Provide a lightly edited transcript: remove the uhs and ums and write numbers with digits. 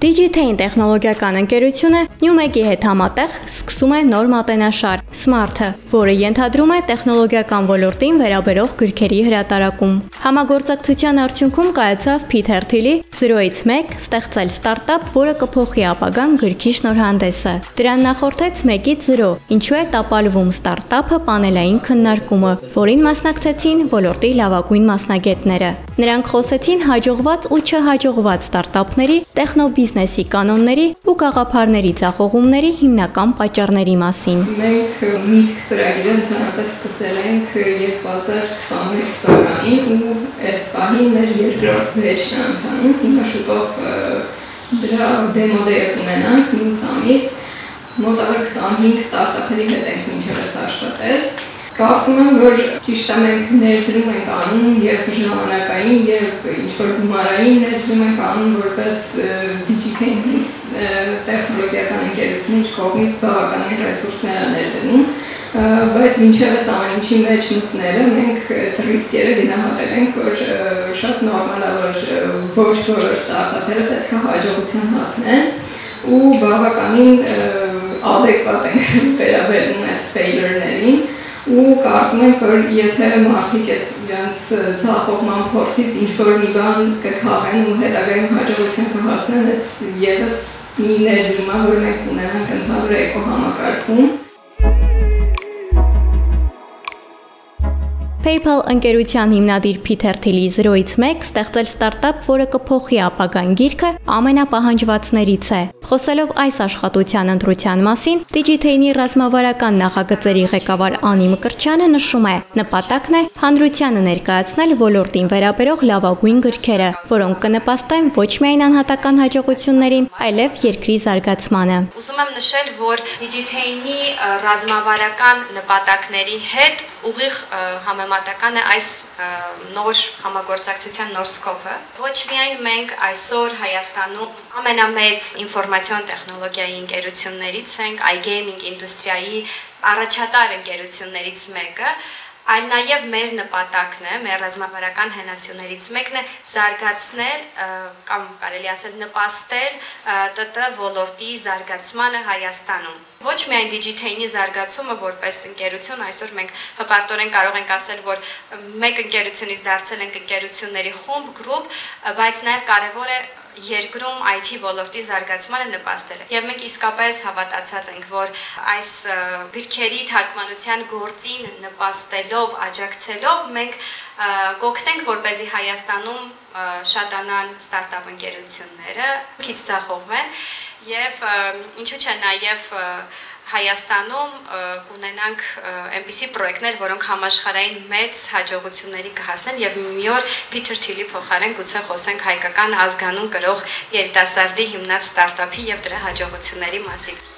Digitain տեխնոլոգիական ընկերությունը NEWS.am-ի հետ համատեղ սկսում է նոր մատենաշար Smart-ը, որը ենթադրում է տեխնոլոգիական ոլորտին վերաբերող գրքերի հրատարակում։ Համագործակցության արդյունքում կայացավ Peter Thiel-ի Զրոյից 1 ստեղծել ստարտափ, որը կփոխի ապագան գրքի շնորհանդեսը։ Դրան նախորդեց 1-ից 0, ինչու է տապալվում ստարտափը պանելային քննարկումը, որին մասնակցեցին ոլորտի լավագույն մասնագետները։ Նրանք խոսեցին հաջողված ու չհաջողված ստարտափների, տեխնոբիզնեսի կանոնների ու գաղափարների ձախողումների հիմնական պատճառների մասին։ Մենք միտք ծրագիրը ընդհանրապես սկսել ենք 2021 թվականին ու այս պահին մեր երկրորդ բեչն է ընթանում։ Հիմա շուտով դրա դեմոդեը կունենանք մյուս ամիս։ Մոտավոր 25 ստարտափերի հետ ենք մինչև աշխատել։ Կարծում եմ, որ ճիշտ է մենք ներդրում ենք անում եւ ժամանակային եւ ինչ-որ գումարային ներդրում ենք անում որպես Digitain-ում տեխնոլոգիական ընկերություն ինչ կողմից բավականին ռեսուրսներ է ներդնում, բայց մինչև այս ամեն ինչի մեջ մտնելը մենք ռիսկերը գնահատել ենք, որ շատ նորմալ է, որ ոչ բոլոր ստարտափերը պետք է հաջողության հասնեն ու բավականին adekvat ենք վերաբերվում այդ failure-ներին ու կարծում ենք, որ եթե մարդիկ իրենց ձախողման փորձից ինչ-որ մի բան կքաղեն ու հետագայում հաջողության կհասնեն, այդ ևս մի ներդրում է, որ մենք ունենանք ընդհանուր էկոհամակարգում։ PayPal ընկերության հիմնադիր Peter Thiel-ի Զրոյից 1 ստեղծել ստարտափ, որը կփոխի ապագան գիրքը, ամենապահանջվածներից է։ Խոսելով այս աշխատության ընտրության մասին, Digitain-ի ռազմավարական նախագծերի ղեկավար Անի Մկրտչյանը նշում է. նպատակն է հանրությանը ներկայացնել ոլորտին վերաբերող լավագույն գրքերը, որոնք կնպաստեն ոչ միայն անհատական հաջողություններին, այլև երկրի զարգացմանը։ Ուզում եմ նշել, որ Digitain-ի ռազմավարական նպատակների հետ ուղիղ համեմատական է այս նոր համագործակցության նոր սկոպը։ Ոչ միայն մենք այսօր Հայաստանում ամենամեծ ինֆորմացիոն տեխնոլոգիայի ընկերություններից ենք, iGaming ինդուստրիայի առաջատար ընկերություններից մեկը, այլ նաև մեր նպատակն է, մեր ռազմավարական հենասյուներից մեկն է զարգացնել կամ կարելի ասել նպաստել ՏՏ ոլորտի զարգացմանը Հայաստանում։ Ոչ միայն Digitain-ի զարգացումը որպես ընկերություն, այսօր մենք հպարտորեն կարող ենք ասել, որ մեկ ընկերությունից դարձել ենք ընկերությունների խումբ, գրուպ, բայց նաև կարևոր է երկրում IT ոլորտի զարգացմանը նպաստելը։ Եվ մենք իսկապես հավատացած ենք, որ այս գրքերի թարգմանության գործին նպաստելով, աջակցելով մենք կօգնենք, որպեսզի Հայաստանում շատանան ստարտափ ընկերությունները, քիչ ձախողվեն եւ ինչու՞ չէ նաեւ Հայաստանում կունենանք այնպիսի պրոյեկտներ, որոնք համաշխարհային մեծ հաջողությունների կհասնեն եւ մի օր Peter Thiel-ի փոխարեն գուցե խոսենք հայկական ազգանուն կրող երիտասարդի հիմնած ստարտափի եւ դրա հաջողությունների մասին։